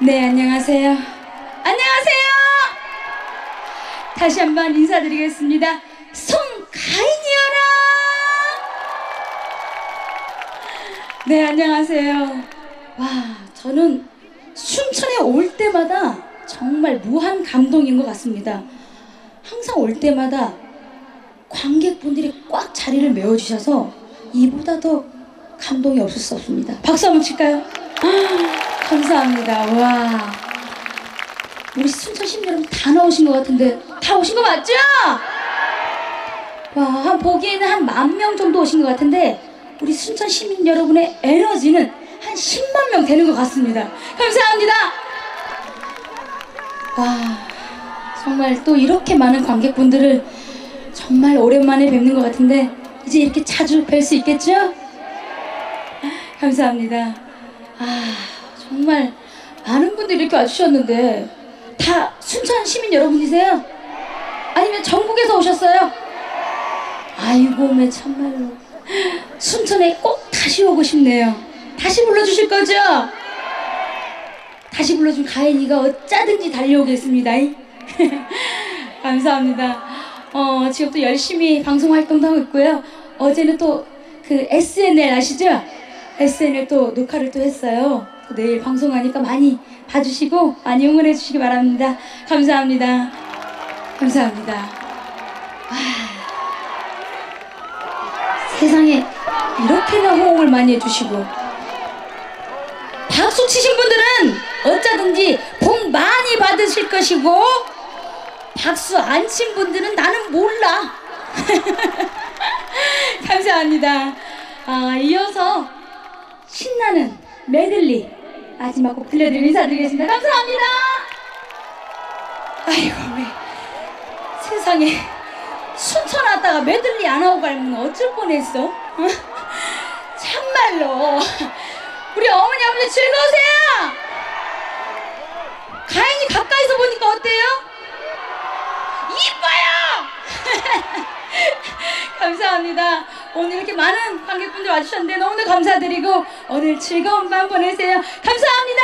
네, 안녕하세요. 안녕하세요. 다시 한번 인사드리겠습니다. 송가인이여라. 네, 안녕하세요. 와, 저는 순천에 올 때마다 정말 무한 감동인 것 같습니다. 항상 올 때마다 관객분들이 꽉 자리를 메워주셔서 이보다 더 감동이 없을 수 없습니다. 박수 한번 칠까요? 감사합니다. 와, 우리 순천 시민 여러분 다 나오신 것 같은데 다 오신 거 맞죠? 와, 한 보기에는 한 10,000명 정도 오신 것 같은데 우리 순천 시민 여러분의 에너지는 한 10만 명 되는 것 같습니다. 감사합니다. 와, 정말 또 이렇게 많은 관객분들을 정말 오랜만에 뵙는 것 같은데 이제 이렇게 자주 뵐 수 있겠죠? 감사합니다. 아, 정말 많은 분들이 이렇게 와주셨는데 다 순천 시민 여러분이세요? 아니면 전국에서 오셨어요? 아이고, 매 참말로 순천에 꼭 다시 오고 싶네요. 다시 불러주실 거죠? 다시 불러준 가인이가 어쩌든지 달려오겠습니다. 감사합니다. 지금 또 열심히 방송 활동도 하고 있고요. 어제는 또 그 SNL 아시죠? SNL 또 녹화를 또 했어요. 또 내일 방송하니까 많이 봐주시고 많이 응원해 주시기 바랍니다. 감사합니다. 감사합니다. 세상에 이렇게나 호응을 많이 해주시고 박수 치신 분들은 어쩌든지 복 많이 받으실 것이고 박수 안 친 분들은 나는 몰라. 감사합니다. 이어서 신나는 메들리 마지막 곡 들려드리며 인사드리겠습니다. 감사합니다. 아이고, 왜 세상에 순천 왔다가 메들리 안 하고 가면 어쩔 뻔했어. 참말로 우리 어머니 아버지 즐거우세요? 가인이 가까이서 보니까 어때요? 이뻐요. 감사합니다. 오늘 이렇게 많은 관객분들 와주셨는데 너무나 감사드리고 오늘 즐거운 밤 보내세요. 감사합니다.